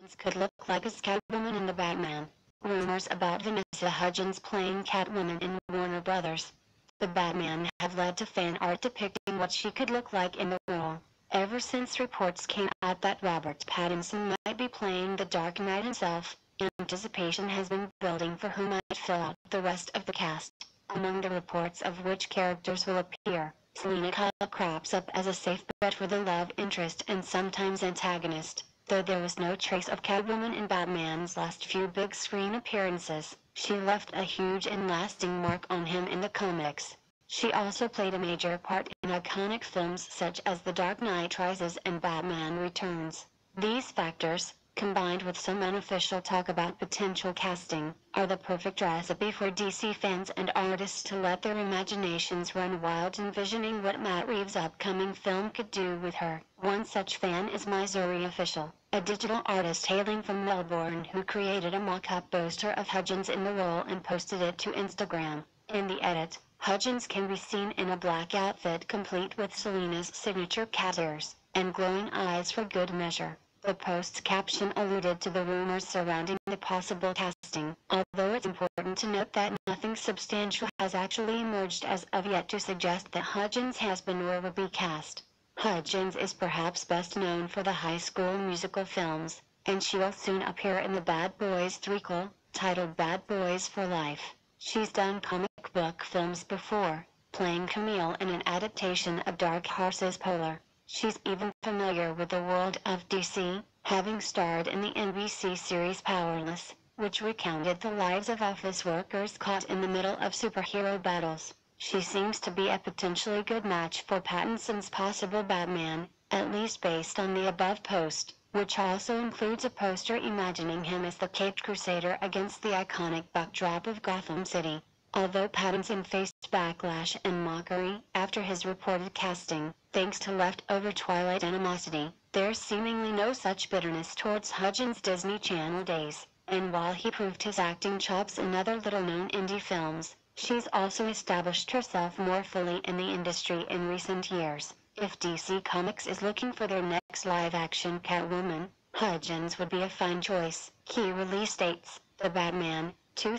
Hudgens could look like as Catwoman in the Batman. Rumors about Vanessa Hudgens playing Catwoman in Warner Brothers. The Batman have led to fan art depicting what she could look like in the role. Ever since reports came out that Robert Pattinson might be playing the Dark Knight himself, anticipation has been building for who might fill out the rest of the cast. Among the reports of which characters will appear, Selina Kyle crops up as a safe bet for the love interest and sometimes antagonist. Though there was no trace of Catwoman in Batman's last few big screen appearances, she left a huge and lasting mark on him in the comics. She also played a major part in iconic films such as The Dark Knight Rises and Batman Returns. These factors, combined with some unofficial talk about potential casting, are the perfect recipe for DC fans and artists to let their imaginations run wild envisioning what Matt Reeves' upcoming film could do with her. One such fan is Missouri Official, a digital artist hailing from Melbourne who created a mock-up poster of Hudgens in the role and posted it to Instagram. In the edit, Hudgens can be seen in a black outfit complete with Selina's signature cat ears and glowing eyes for good measure. The post's caption alluded to the rumors surrounding the possible casting, although it's important to note that nothing substantial has actually emerged as of yet to suggest that Hudgens has been or will be cast. Hudgens is perhaps best known for the High School Musical films, and she'll soon appear in the Bad Boys threequel, titled Bad Boys for Life. She's done comic book films before, playing Camille in an adaptation of Dark Horse's Polar. She's even familiar with the world of DC, having starred in the NBC series Powerless, which recounted the lives of office workers caught in the middle of superhero battles. She seems to be a potentially good match for Pattinson's possible Batman, at least based on the above post, which also includes a poster imagining him as the Caped Crusader against the iconic backdrop of Gotham City. Although Pattinson faced backlash and mockery after his reported casting, thanks to leftover Twilight animosity, there's seemingly no such bitterness towards Hudgens' Disney Channel days, and while he proved his acting chops in other little-known indie films, she's also established herself more fully in the industry in recent years. If DC Comics is looking for their next live-action Catwoman, Hudgens would be a fine choice. Key release dates: The Batman,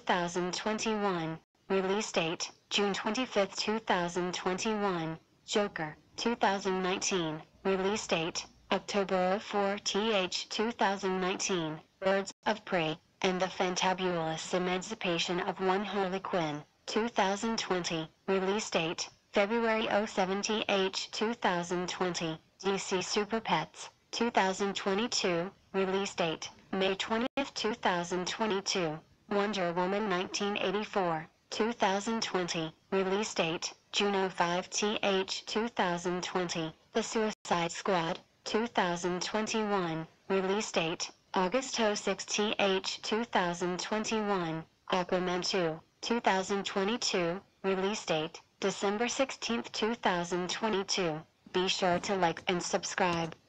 2021. Release date, June 25, 2021. Joker, 2019. Release date, October 4, 2019. Birds of Prey, and the Fantabulous Emancipation of One Harley Quinn, 2020. Release date, February 7, 2020. DC Super Pets, 2022. Release date, May 20, 2022. Wonder Woman 1984. 2020. Release date, June 5, 2020. The Suicide Squad, 2021. Release date, August 6, 2021. Aquaman 2, 2022. Release date, December 16, 2022. Be sure to like and subscribe.